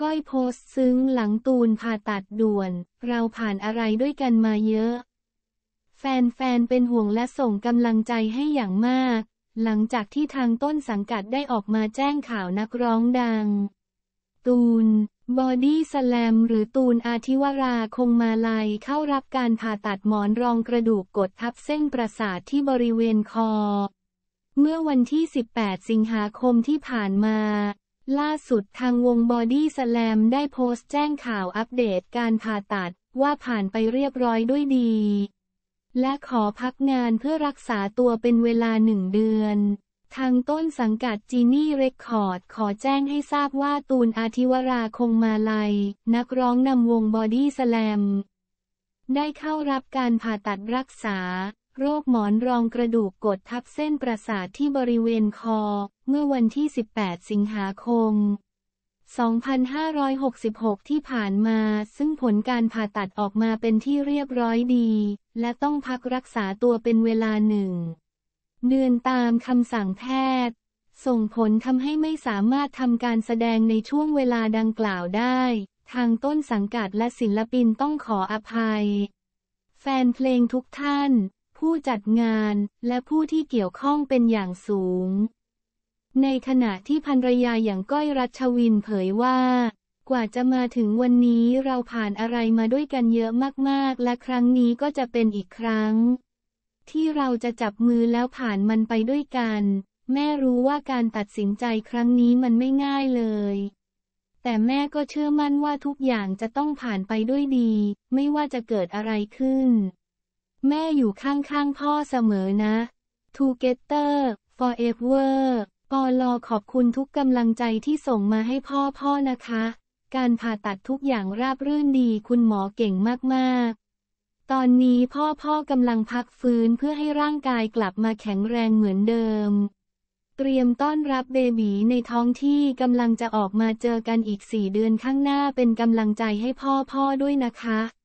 ก้อยโพสต์ซึ้งหลังตูนผ่าตัดด่วนเราผ่านอะไรด้วยกันมาเยอะแฟนๆเป็นห่วงและส่งกำลังใจให้อย่างมากหลังจากที่ทางต้นสังกัดได้ออกมาแจ้งข่าวนักร้องดังตูนบอดี้สแลมหรือตูนอาทิวราคงมาลัยเข้ารับการผ่าตัดหมอนรองกระดูกกดทับเส้นประสาทที่บริเวณคอเมื่อวันที่ 18 สิงหาคมที่ผ่านมาล่าสุดทางวงบอดี้สแลมได้โพสต์แจ้งข่าวอัปเดตการผ่าตัดว่าผ่านไปเรียบร้อยด้วยดีและขอพักงานเพื่อรักษาตัวเป็นเวลา1 เดือนทางต้นสังกัดจีนี่เรคคอร์ดขอแจ้งให้ทราบว่าตูนอาทิวราคงมาลัยนักร้องนำวงบอดี้สแลมได้เข้ารับการผ่าตัดรักษาโรคหมอนรองกระดูกกดทับเส้นประสาทที่บริเวณคอเมื่อวันที่ 18 สิงหาคม 2566 ที่ผ่านมาซึ่งผลการผ่าตัดออกมาเป็นที่เรียบร้อยดีและต้องพักรักษาตัวเป็นเวลา1 เดือนตามคำสั่งแพทย์ส่งผลทำให้ไม่สามารถทำการแสดงในช่วงเวลาดังกล่าวได้ทางต้นสังกัดและศิลปินต้องขออภัยแฟนเพลงทุกท่านผู้จัดงานและผู้ที่เกี่ยวข้องเป็นอย่างสูงในขณะที่ภรรยาอย่างก้อยรัชวินเผยว่ากว่าจะมาถึงวันนี้เราผ่านอะไรมาด้วยกันเยอะมากๆและครั้งนี้ก็จะเป็นอีกครั้งที่เราจะจับมือแล้วผ่านมันไปด้วยกันแม่รู้ว่าการตัดสินใจครั้งนี้มันไม่ง่ายเลยแต่แม่ก็เชื่อมั่นว่าทุกอย่างจะต้องผ่านไปด้วยดีไม่ว่าจะเกิดอะไรขึ้นแม่อยู่ข้างๆพ่อเสมอนะ Together Forever ปล.ขอบคุณทุกกำลังใจที่ส่งมาให้พ่อนะคะการผ่าตัดทุกอย่างราบรื่นดีคุณหมอเก่งมากๆตอนนี้พ่อกำลังพักฟื้นเพื่อให้ร่างกายกลับมาแข็งแรงเหมือนเดิมเตรียมต้อนรับเบบีในท้องที่กำลังจะออกมาเจอกันอีก4 เดือนข้างหน้าเป็นกำลังใจให้พ่อด้วยนะคะ